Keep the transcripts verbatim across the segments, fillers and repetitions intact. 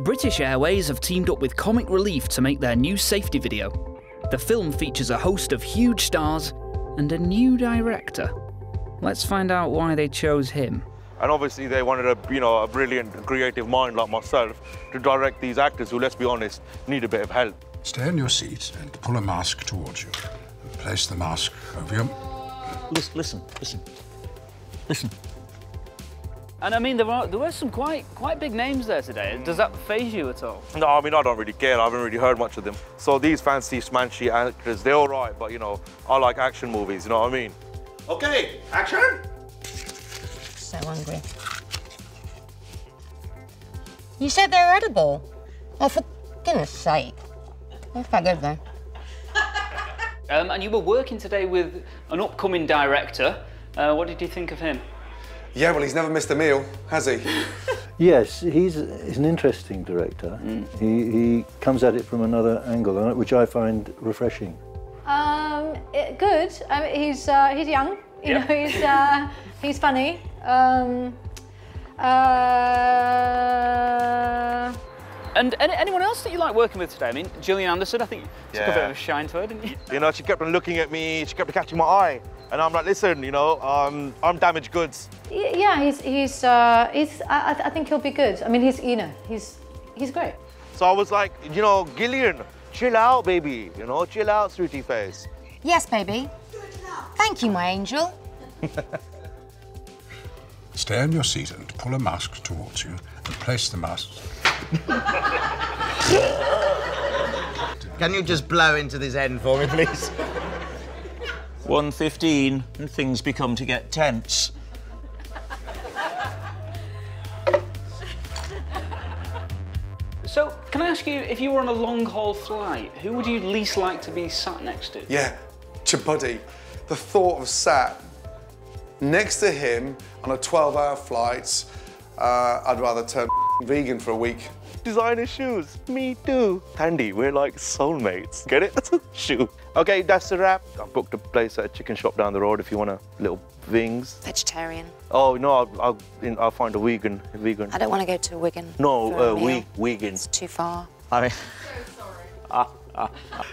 British Airways have teamed up with Comic Relief to make their new safety video. The film features a host of huge stars and a new director. Let's find out why they chose him. And obviously they wanted a, you know, a brilliant creative mind like myself to direct these actors who, let's be honest, need a bit of help. Stay in your seat and pull a mask towards you. And place the mask over your... Listen, listen, listen, listen. And I mean, there were, there were some quite, quite big names there today. Does that faze you at all? No, I mean, I don't really care. I haven't really heard much of them. So these fancy, smanchy actors, they're all right, but, you know, I like action movies, you know what I mean? Okay, action! So hungry. You said they were edible. Oh, for goodness sake. That's quite good, though. Um, and you were working today with an upcoming director. Uh, what did you think of him? Yeah, well, he's never missed a meal, has he? Yes, he's, he's an interesting director. Mm. He, he comes at it from another angle, which I find refreshing. Um, it, good. I mean, he's uh, he's young. You yep. know, he's uh, he's funny. Um, uh... And any, anyone else that you like working with today? I mean, Gillian Anderson, I think you yeah. took a bit of a shine to her, didn't you? You know, she kept on looking at me. She kept on catching my eye. And I'm like, listen, you know, um, I'm damaged goods. Yeah, he's he's uh, he's. I, I think he'll be good. I mean, he's you know, he's he's great. So I was like, you know, Gillian, chill out, baby. You know, chill out, sweetie face. Yes, baby. Thank you, my angel. Stay in your seat and pull a mask towards you and place the mask. Can you just blow into this end for me, please? one fifteen, and things become to get tense. So, can I ask you, if you were on a long-haul flight, who would you least like to be sat next to? Yeah, Chibuddy. The thought of sat next to him on a twelve hour flight, uh, I'd rather turn vegan for a week. Designer shoes, me too. Tandy, we're like soulmates. Get it? That's a shoe. Okay, that's a wrap. I booked a place at a chicken shop down the road if you want a little wings. Vegetarian. Oh, no, I'll, I'll, I'll find a vegan. A vegan. I don't want to go to Wigan. No, uh, we, vegan. It's too far. I mean... So sorry. Ah, ah, ah.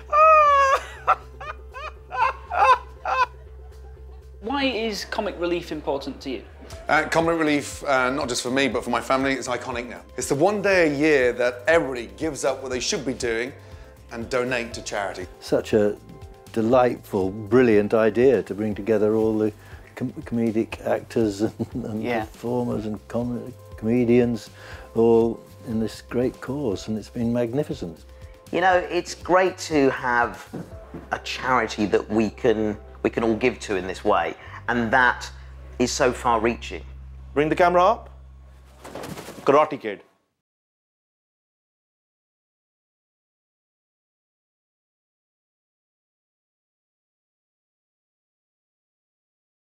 Why is comic relief important to you? Uh, comic relief, uh, not just for me, but for my family, it's iconic now. It's the one day a year that everybody gives up what they should be doing and donate to charity. Such a delightful, brilliant idea to bring together all the com comedic actors and, and yeah. performers and com comedians all in this great cause, and it's been magnificent. You know, it's great to have a charity that we can we can all give to in this way, and that is so far-reaching. Bring the camera up. Karate Kid.